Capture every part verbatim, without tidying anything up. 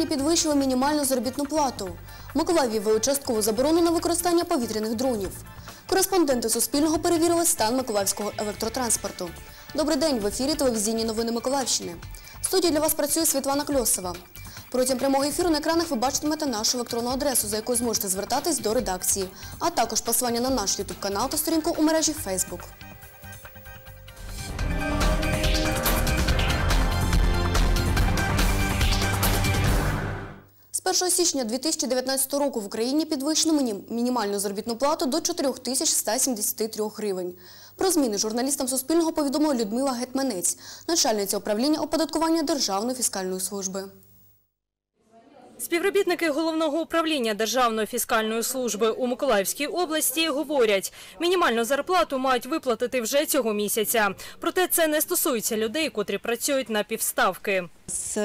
Україні підвищили мінімальну заробітну плату. В Миколаєві ввели часткову заборону на використання повітряних дронів. Кореспонденти Суспільного перевірили стан миколаївського електротранспорту. Добрий день, в ефірі телевізійні новини Миколаївщини. В студії для вас працює Світлана Кльосова. Протягом прямого ефіру на екранах ви бачитимете нашу електронну адресу, за якою зможете звертатись до редакції, а також посилання на наш ютуб-канал та сторінку у мережі Фейсбук. З першого січня дві тисячі дев'ятнадцятого року в Україні підвищено мінімальну заробітну плату до чотирьох тисяч ста сімдесяти трьох гривень. Про зміни журналістам Суспільного повідомила Людмила Гетманець, начальниця управління оподаткування Державної фіскальної служби. Співробітники Головного управління Державної фіскальної служби у Миколаївській області говорять, мінімальну зарплату мають виплатити вже цього місяця. Проте це не стосується людей, котрі працюють на півставки. З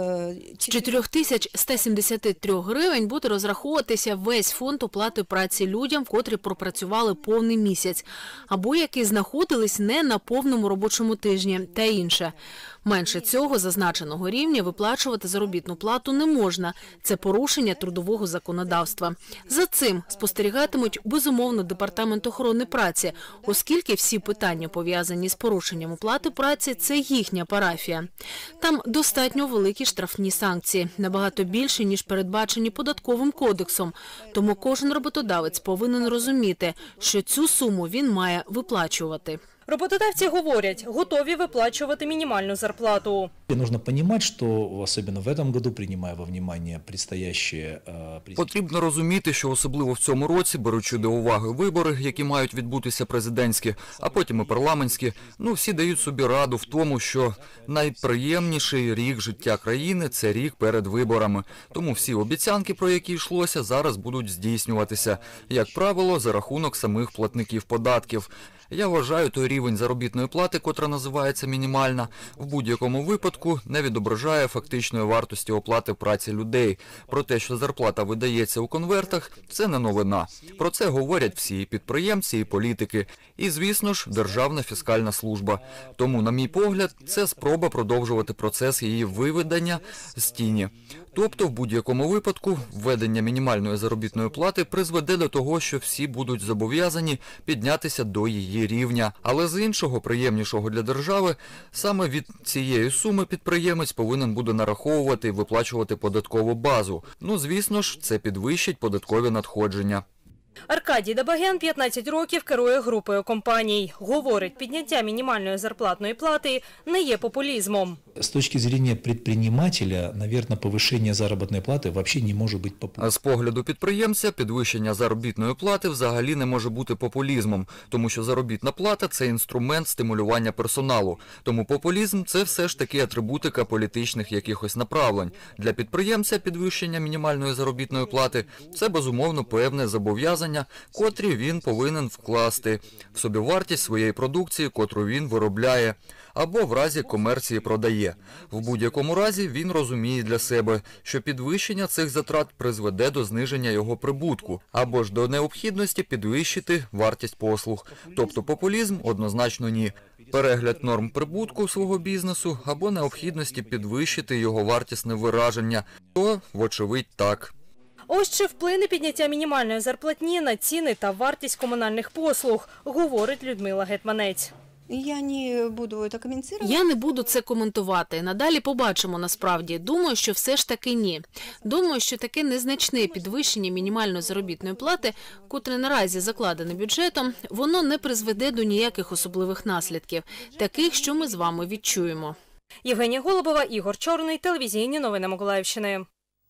чотирьох тисяч ста сімдесяти трьох гривень буде розраховуватися весь фонд оплати праці людям, котрі пропрацювали повний місяць, або які знаходились не на повному робочому тижні та інше. Менше цього зазначеного рівня виплачувати заробітну плату не можна. Це порушення трудового законодавства. За цим спостерігатимуть, безумовно, Департамент охорони праці, оскільки всі питання, пов'язані з порушенням оплати праці, це їхня парафія. Там достатньо великі штрафні санкції, набагато більше, ніж передбачені Податковим кодексом. Тому кожен роботодавець повинен розуміти, що цю суму він має виплачувати. Роботодавці говорять, готові виплачувати мінімальну зарплату. Нужно понимать, что особенно в этом году, принимая во внимание предстоящие... Потрібно розуміти, що особливо в цьому році, беручи до уваги вибори, які мають відбутися президентські, а потім і парламентські, ну всі дають собі раду в тому, що найприємніший рік життя країни – це рік перед виборами. Тому всі обіцянки, про які йшлося, зараз будуть здійснюватися, як правило, за рахунок самих платників податків. Я вважаю, той рівень заробітної плати, котра називається мінімальна, в будь-якому випадку не відображає фактичної вартості оплати праці людей. Про те, що зарплата видається у конвертах, це не новина. Про це говорять всі – і підприємці, і політики. І, звісно ж, Державна фіскальна служба. Тому, на мій погляд, це спроба продовжувати процес її виведення з тіні. Тобто, в будь-якому випадку, введення мінімальної заробітної плати призведе до того, що всі будуть зобов'язані піднятися до її рівня. Але з іншого, приємнішого для держави, саме від цієї суми підприємець повинен буде нараховувати і виплачувати податкову базу. Ну, звісно ж, це підвищить податкові надходження. Аркадій Дабаген п'ятнадцять років керує групою компаній. Говорить, підняття мінімальної зарплатної плати не є популізмом. З точки зрения предпринимателя, наверное, повышение заробітної плати взагалі не може бути популізмом. З погляду підприємця, підвищення заробітної плати взагалі не може бути популізмом, тому що заробітна плата – це інструмент стимулювання персоналу. Тому популізм – це все ж таки атрибутика політичних якихось направлень. Для підприємця підвищення мінімальної заробітної плати – це, безумовно, певне зобов'язання, котрі він повинен вкласти в собівартість своєї продукції, котру він виробляє, або в разі комерції продає. В будь-якому разі він розуміє для себе, що підвищення цих затрат призведе до зниження його прибутку, або ж до необхідності підвищити вартість послуг. Тобто популізм однозначно ні. Перегляд норм прибутку свого бізнесу або необхідності підвищити його вартісне вираження, то, вочевидь, так. Ось чи вплине підняття мінімальної зарплатні на ціни та вартість комунальних послуг, говорить Людмила Гетманець. Я не буду це коментувати. Я не буду це коментувати. Надалі побачимо насправді. Думаю, що все ж таки ні. Думаю, що таке незначне підвищення мінімальної заробітної плати, котре наразі закладене бюджетом, воно не призведе до ніяких особливих наслідків, таких, що ми з вами відчуємо. Євгенія Голубова, Ігор Чорний, телевізійні новини Миколаївщини.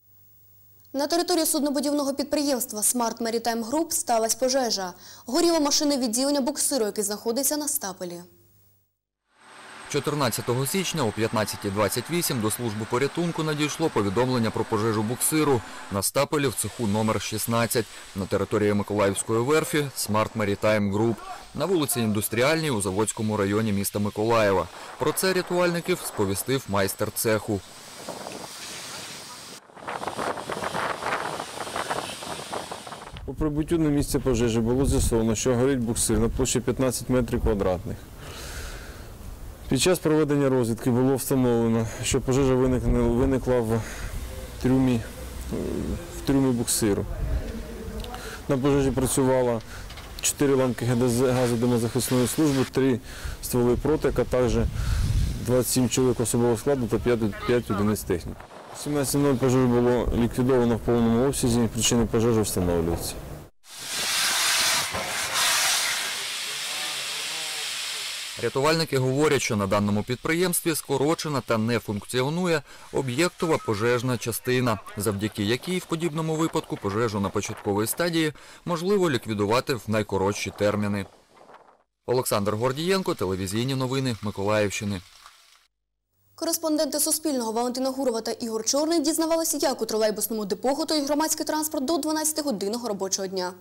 На території суднобудівного підприємства Smart Maritime Group сталася пожежа. Горіло машинне відділення буксиру, який знаходиться на стапелі. чотирнадцятого січня о п'ятнадцятій двадцять вісім до служби порятунку надійшло повідомлення про пожежу буксиру на стапелі в цеху номер шістнадцять на території Миколаївської верфі Smart Maritime Group на вулиці Індустріальній у Заводському районі міста Миколаєва. Про це рятувальників сповістив майстер цеху. По прибуттю на місце пожежі було з'ясовано, що горить буксир на площі п'ятнадцять метрів квадратних. Під час проведення розвідки було встановлено, що пожежа виникла в в трюмі, в трюмі буксиру. На пожежі працювало чотири ланки газодимозахисної служби, три стволи протек, а також двадцять сім чоловік особового складу та п'ять одиниць техніки. В сімнадцятій ноль пожежу було ліквідовано в повному обсязі, причини пожежі встановлюються. Рятувальники говорять, що на даному підприємстві скорочена та не функціонує об'єктова пожежна частина, завдяки якій в подібному випадку пожежу на початковій стадії можливо ліквідувати в найкоротші терміни. Олександр Гордієнко, телевізійні новини Миколаївщини. Кореспонденти Суспільного Валентина Гурова та Ігор Чорний дізнавалися, як у тролейбусному депо готують громадський транспорт до дванадцятигодинного робочого дня.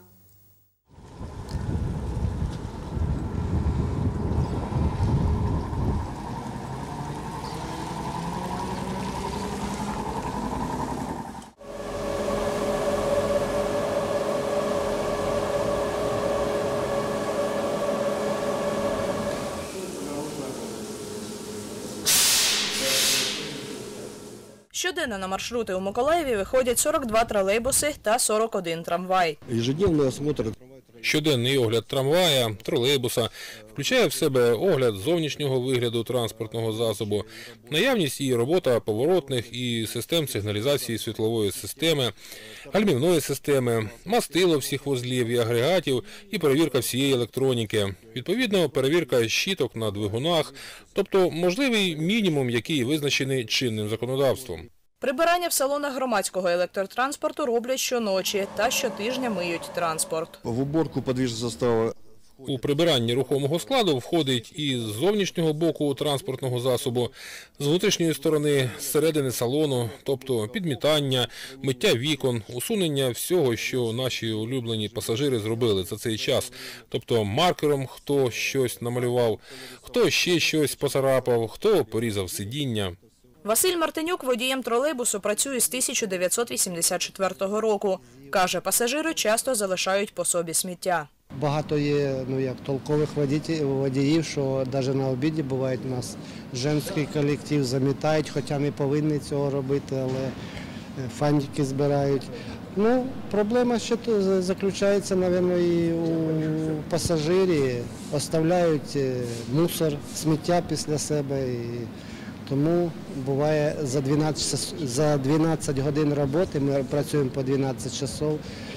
Щоденно на маршрути у Миколаєві виходять сорок два тролейбуси та сорок один трамвай. Ежедневний осмотр. Щоденний огляд трамвая, тролейбуса включає в себе огляд зовнішнього вигляду транспортного засобу, наявність і робота поворотних і систем сигналізації світлової системи, гальмівної системи, мастило всіх вузлів і агрегатів і перевірка всієї електроніки. Відповідно, перевірка щиток на двигунах, тобто можливий мінімум, який визначений чинним законодавством. Прибирання в салонах громадського електротранспорту роблять щоночі та щотижня миють транспорт. В уборку подвижного составу. У прибиранні рухомого складу входить і з зовнішнього боку транспортного засобу, з внутрішньої сторони, зсередини салону, тобто підмітання, миття вікон, усунення всього, що наші улюблені пасажири зробили за цей час. Тобто маркером хто щось намалював, хто ще щось поцарапав, хто порізав сидіння. Василь Мартинюк водієм тролейбусу працює з тисяча дев'ятсот вісімдесят четвертого року. Каже, пасажири часто залишають по собі сміття. Багато є, ну як, толкових водіїв, що навіть на обіді буває у нас жінський колектив, замітають, хоча не повинні цього робити, але фантики збирають. Ну, проблема ще заключається, мабуть, і у пасажирів, оставляють мусор, сміття після себе. І тому буває за дванадцять, за дванадцять годин роботи, ми працюємо по дванадцять часов,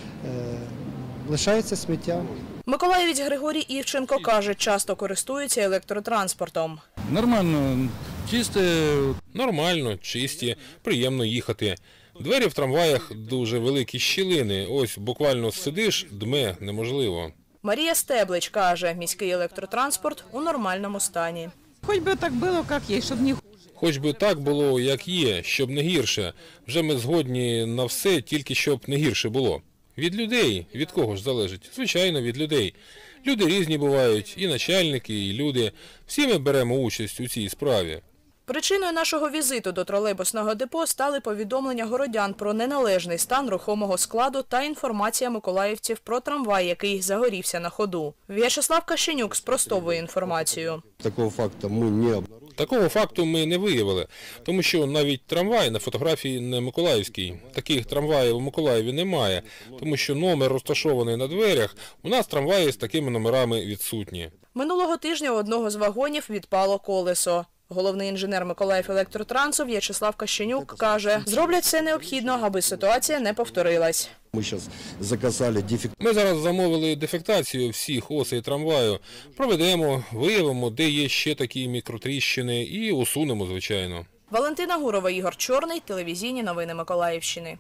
лишається сміття. Миколаївець Григорій Івченко каже, часто користується електротранспортом. Нормально, чисте. Нормально, чисті, приємно їхати. Двері в трамваях дуже великі щілини, ось буквально сидиш, дме неможливо. Марія Стеблич каже, міський електротранспорт у нормальному стані. Хоч би так було, як є, щоб не... Хоч би так було, як є, щоб не гірше. Вже ми згодні на все, тільки щоб не гірше було. Від людей, від кого ж залежить? Звичайно, від людей. Люди різні бувають, і начальники, і люди. Всі ми беремо участь у цій справі. Причиною нашого візиту до тролейбусного депо стали повідомлення городян про неналежний стан рухомого складу та інформація миколаївців про трамвай, який загорівся на ходу. В'ячеслав Кащенюк спростовує інформацію. Такого факту ми не обнаружили. Такого факту ми не виявили, тому що навіть трамвай на фотографії не миколаївський. Таких трамваїв у Миколаєві немає, тому що номер розташований на дверях, у нас трамваї з такими номерами відсутні. Минулого тижня у одного з вагонів відпало колесо. Головний інженер Миколаївелектротрансу В'ячеслав Кащенюк каже, зроблять все необхідно, аби ситуація не повторилась. Ми зараз заказали дефект. Ми зараз замовили дефектацію всіх осей трамваю. Проведемо, виявимо, де є ще такі мікротріщини і усунемо, звичайно. Валентина Гурова, Ігор Чорний, телевізійні новини Миколаївщини.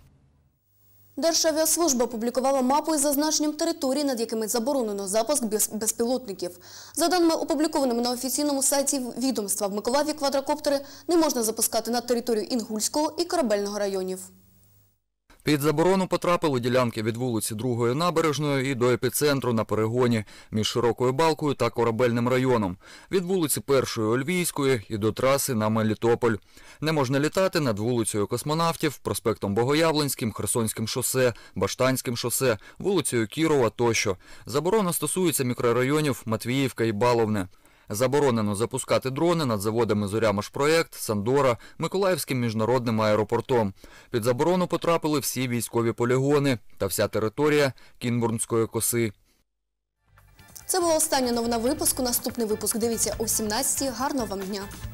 Державіаслужба опублікувала мапу із зазначенням територій, над якими заборонено запуск безпілотників. За даними опублікованими на офіційному сайті відомства, в Миколаєві квадрокоптери не можна запускати на територію Інгульського і Корабельного районів. Під заборону потрапили ділянки від вулиці Другої Набережної і до епіцентру на перегоні між Широкою Балкою та Корабельним районом, від вулиці Першої Ольвійської і до траси на Мелітополь. Не можна літати над вулицею Космонавтів, проспектом Богоявленським, Херсонським шосе, Баштанським шосе, вулицею Кірова тощо. Заборона стосується мікрорайонів Матвіївка і Баловне. Заборонено запускати дрони над заводами «Зоря-Машпроект», «Сандора», Миколаївським міжнародним аеропортом. Під заборону потрапили всі військові полігони та вся територія Кінбурнської коси. Це була остання новина випуску. Наступний випуск дивіться о сімнадцятій. Гарного вам дня!